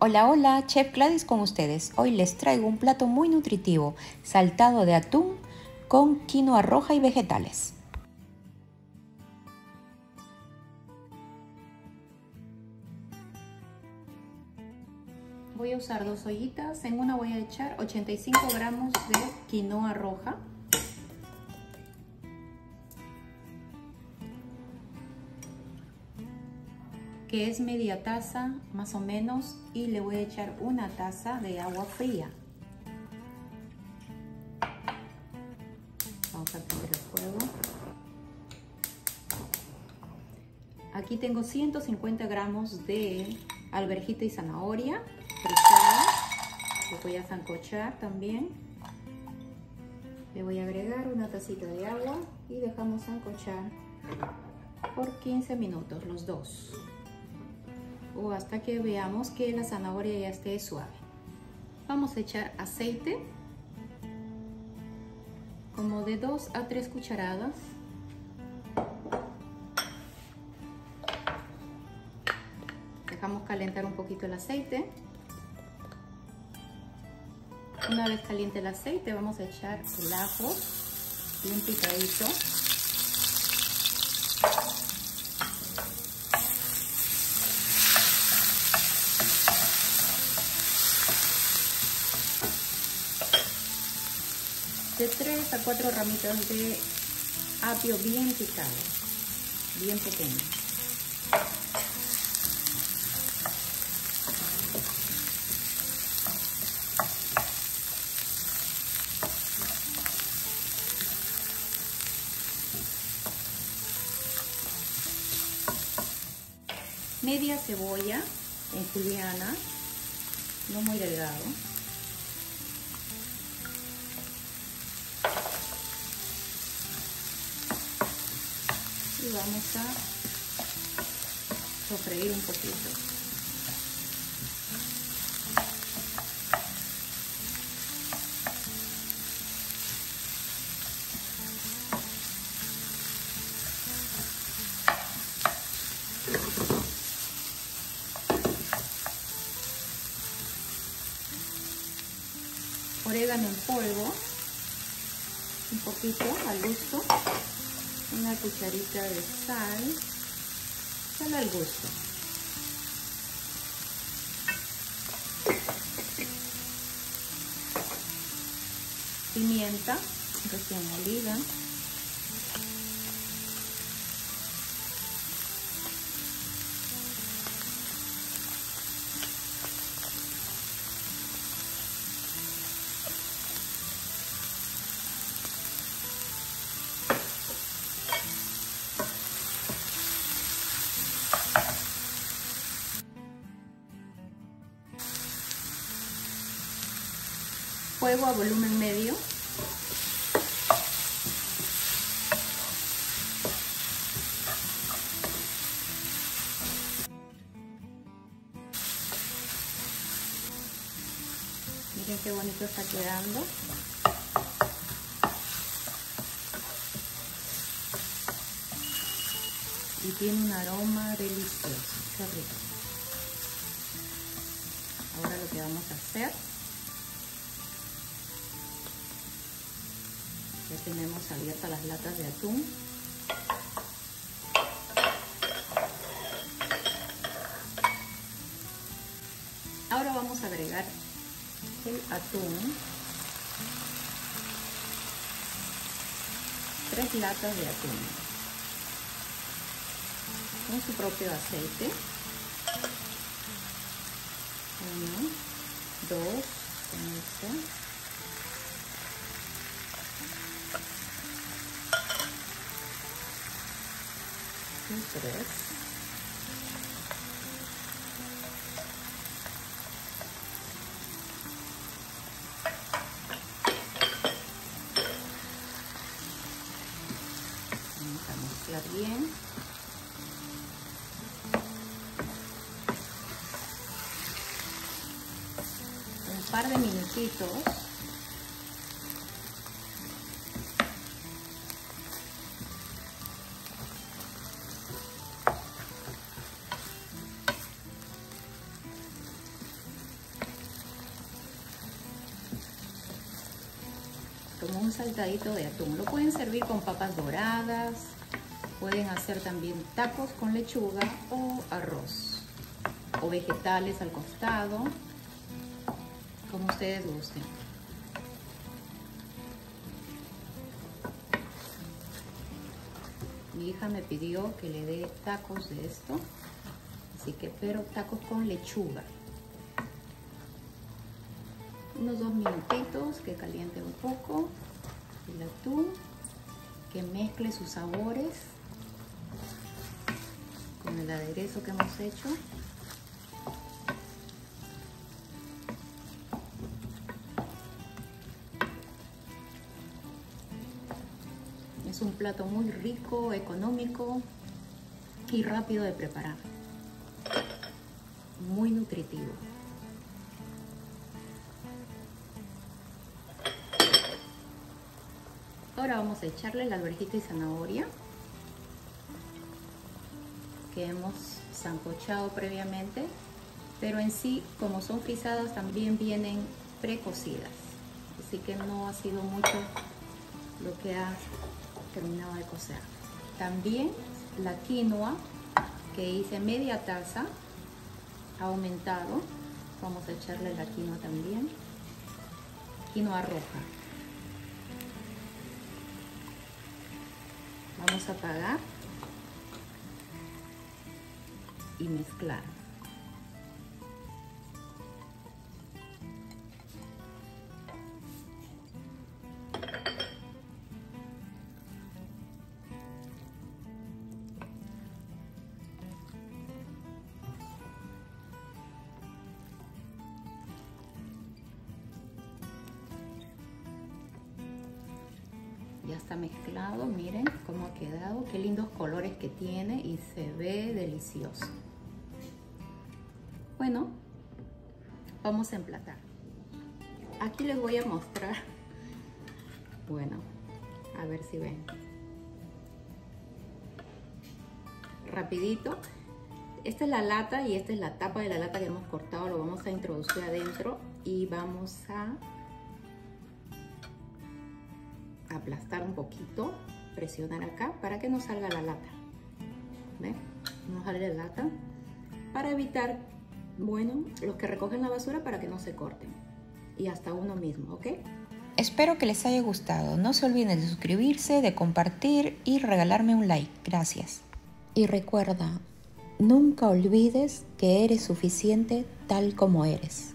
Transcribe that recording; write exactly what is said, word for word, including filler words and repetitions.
Hola, hola, Chef Gladys con ustedes. Hoy les traigo un plato muy nutritivo, saltado de atún con quinoa roja y vegetales. Voy a usar dos ollitas. En una voy a echar ochenta y cinco gramos de quinoa roja. Que es media taza más o menos, y le voy a echar una taza de agua fría. Vamos a prender el fuego. Aquí tengo ciento cincuenta gramos de alverjita y zanahoria frisada. Lo voy a sancochar también. Le voy a agregar una tacita de agua y dejamos sancochar por quince minutos los dos, o hasta que veamos que la zanahoria ya esté suave. Vamos a echar aceite, como de dos a tres cucharadas. Dejamos calentar un poquito el aceite. Una vez caliente el aceite, vamos a echar el ajo bien picadito. De tres a cuatro ramitas de apio bien picado, bien pequeño. Media cebolla en juliana, no muy delgado. Y vamos a sofreír un poquito. Orégano en polvo, un poquito al gusto. Una cucharita de sal, sal al gusto. Pimienta recién molida. Fuego a volumen medio. Miren qué bonito está quedando. Y tiene un aroma delicioso, qué rico. Ahora lo que vamos a hacer, ya tenemos abiertas las latas de atún. Ahora vamos a agregar el atún, tres latas de atún, con su propio aceite. Uno, dos, con eso. Y tres. Vamos a mezclar bien. Un par de minutitos. como un saltadito de atún. Lo pueden servir con papas doradas, pueden hacer también tacos con lechuga o arroz, o vegetales al costado, como ustedes gusten. Mi hija me pidió que le dé tacos de esto, así que pero tacos con lechuga. Unos dos minutitos que caliente un poco el atún, que mezcle sus sabores con el aderezo que hemos hecho. Es un plato muy rico, económico y rápido de preparar. Muy nutritivo. Ahora vamos a echarle la alverjita y zanahoria que hemos sancochado previamente, pero en sí, como son frisadas, también vienen precocidas, así que no ha sido mucho lo que ha terminado de cocer. También la quinoa, que hice media taza, ha aumentado. Vamos a echarle la quinoa también, quinoa roja. Vamos a apagar y mezclar. Ya está mezclado, miren cómo ha quedado, qué lindos colores que tiene y se ve delicioso. Bueno, vamos a emplatar. Aquí les voy a mostrar, bueno, a ver si ven. Rapidito, esta es la lata y esta es la tapa de la lata que hemos cortado, lo vamos a introducir adentro y vamos a aplastar un poquito, presionar acá para que no salga la lata. ¿Ven? No sale la lata para evitar, bueno, los que recogen la basura, para que no se corten y hasta uno mismo, ¿ok? Espero que les haya gustado. No se olviden de suscribirse, de compartir y regalarme un like. Gracias. Y recuerda, nunca olvides que eres suficiente tal como eres.